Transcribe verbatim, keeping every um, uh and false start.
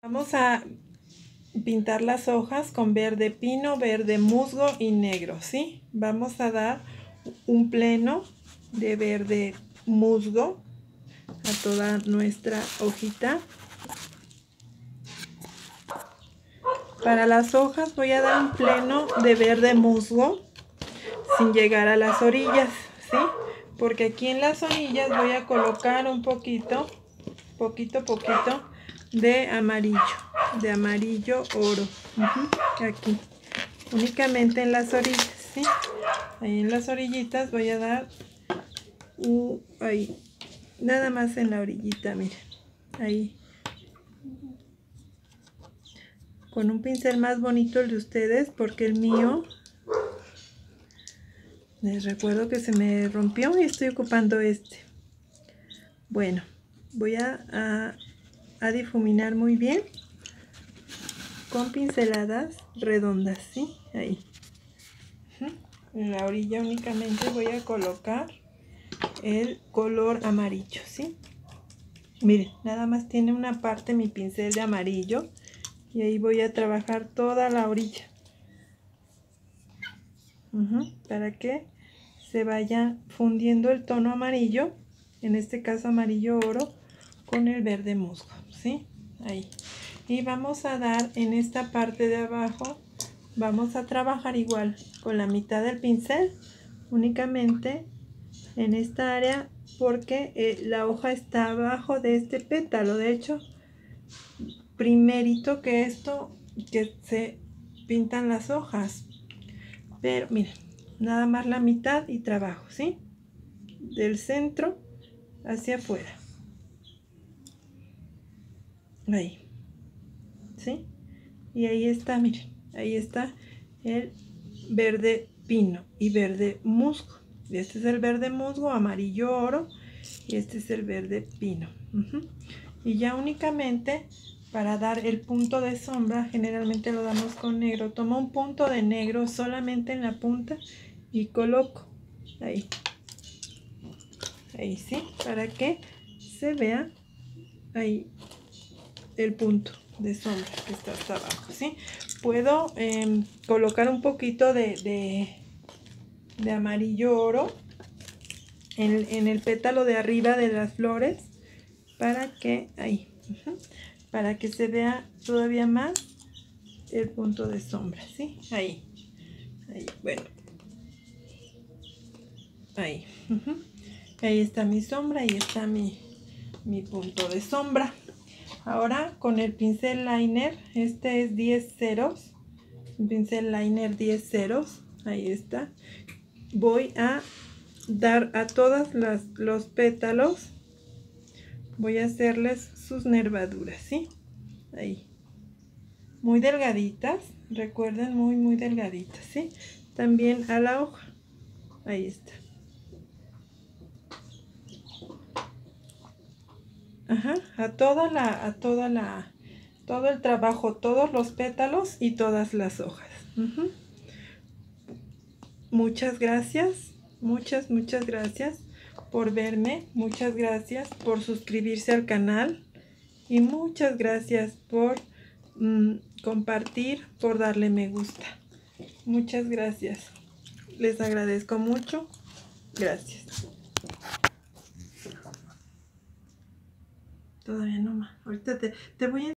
Vamos a pintar las hojas con verde pino, verde musgo y negro, ¿sí? Vamos a dar un pleno de verde musgo a toda nuestra hojita. Para las hojas voy a dar un pleno de verde musgo sin llegar a las orillas, ¿sí? Porque aquí en las orillas voy a colocar un poquito, poquito, poquito de amarillo, de amarillo oro. Uh-huh, aquí, únicamente en las orillas, ¿sí? Ahí en las orillitas voy a dar, uh, ahí, nada más en la orillita, miren, ahí. Con un pincel más bonito el de ustedes, porque el mío, les recuerdo que se me rompió y estoy ocupando este. Bueno, voy a, a, a difuminar muy bien con pinceladas redondas, ¿sí? Ahí. En la orilla únicamente voy a colocar el color amarillo, ¿sí? Miren, nada más tiene una parte mi pincel de amarillo y ahí voy a trabajar toda la orilla. Uh-huh, para que se vaya fundiendo el tono amarillo, en este caso amarillo oro, con el verde musgo, ¿sí? Ahí. Y vamos a dar en esta parte de abajo, vamos a trabajar igual con la mitad del pincel, únicamente en esta área, porque eh, la hoja está abajo de este pétalo. De hecho, primerito que esto, que se pintan las hojas. Pero miren, nada más la mitad y trabajo, ¿sí? Del centro hacia afuera. Ahí. ¿Sí? Y ahí está, miren, ahí está el verde pino y verde musgo. Y este es el verde musgo, amarillo oro, y este es el verde pino. Uh-huh. Y ya únicamente para dar el punto de sombra, generalmente lo damos con negro. Tomo un punto de negro solamente en la punta y coloco ahí. Ahí, sí, para que se vea ahí el punto de sombra que está hasta abajo, ¿sí? Puedo eh, colocar un poquito de, de, de amarillo oro en, en el pétalo de arriba de las flores para que, ahí, uh-huh, para que se vea todavía más el punto de sombra, ¿sí? Ahí, ahí, bueno, ahí, uh-huh. Ahí está mi sombra y está mi, mi punto de sombra. Ahora con el pincel liner, este es diez ceros, un pincel liner diez ceros, ahí está. Voy a dar a todas las los pétalos, voy a hacerles sus nervaduras, ¿sí? Ahí. Muy delgaditas, recuerden, muy muy delgaditas, ¿sí? También a la hoja, ahí está. Ajá, a toda la, a toda la, todo el trabajo, todos los pétalos y todas las hojas. Uh-huh. Muchas gracias, muchas, muchas gracias por verme, muchas gracias por suscribirse al canal y muchas gracias por mmm, compartir, por darle me gusta. Muchas gracias, les agradezco mucho, gracias. Todavía no más, ahorita te, te voy a